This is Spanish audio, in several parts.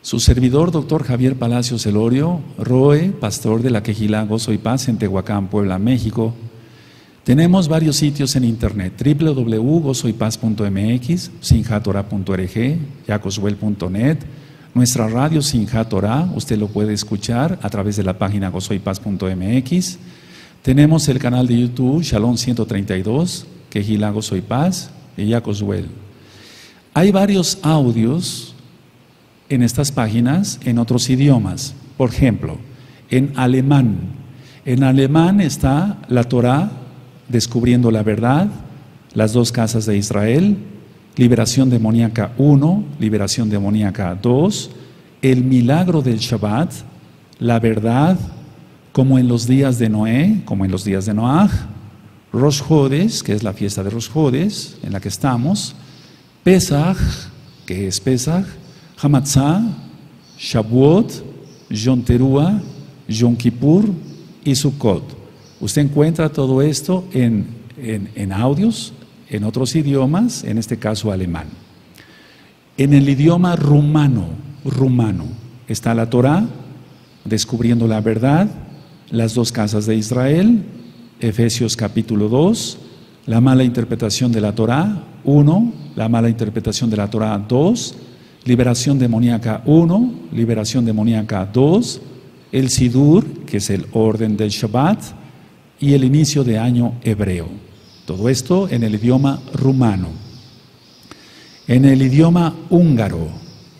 Su servidor, doctor Javier Palacios Elorio, ROE, pastor de la Quejilá Gozo y Paz en Tehuacán, Puebla, México. Tenemos varios sitios en internet: www.gozoypaz.mx, sinjatorah.org, yacoswell.net. Nuestra radio Sinjat Torah, usted lo puede escuchar a través de la página gozoypaz.mx. Tenemos el canal de YouTube Shalom 132, Quejilá Gozo y Paz y Yacoswell. Hay varios audios en estas páginas en otros idiomas. Por ejemplo, en alemán. En alemán está la Torah, Descubriendo la Verdad, Las dos casas de Israel, Liberación demoníaca 1, Liberación demoníaca 2, El milagro del Shabbat, La verdad, como en los días de Noé, como en los días de Noaj, Rosh Hodesh, que es la fiesta de Rosh Hodesh en la que estamos, Pesach, que es Pesach, Hamatzah, Shavuot, Yom Teruah, Yom Kippur y Sukkot. Usted encuentra todo esto en audios, en otros idiomas, en este caso alemán. En el idioma rumano está la Torah, Descubriendo la Verdad, Las dos casas de Israel, Efesios capítulo 2, La mala interpretación de la Torah 1, La mala interpretación de la Torah 2, Liberación demoníaca 1, Liberación demoníaca 2, el Sidur, que es el orden del Shabbat, y el inicio de año hebreo. Todo esto en el idioma rumano. En el idioma húngaro,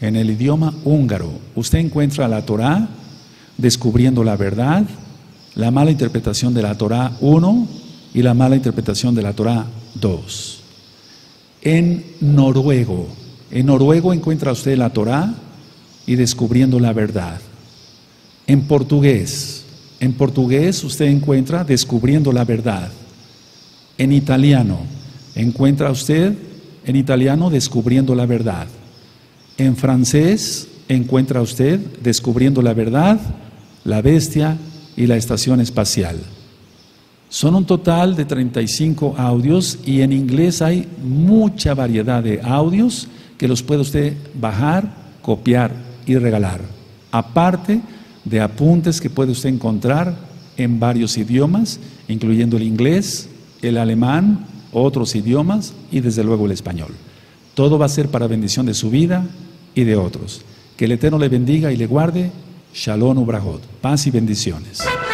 usted encuentra la Torah, Descubriendo la Verdad, La mala interpretación de la Torah 1 y La mala interpretación de la Torah 2. En noruego encuentra usted la Torah y Descubriendo la Verdad. En portugués usted encuentra Descubriendo la Verdad. En italiano encuentra usted Descubriendo la Verdad. En francés encuentra usted Descubriendo la Verdad, La bestia y la estación espacial. Son un total de 35 audios y en inglés hay mucha variedad de audios que los puede usted bajar, copiar y regalar. Aparte de apuntes que puede usted encontrar en varios idiomas, incluyendo el inglés, el alemán, otros idiomas y desde luego el español. Todo va a ser para bendición de su vida y de otros. Que el Eterno le bendiga y le guarde. Shalom Ubrahot. Paz y bendiciones.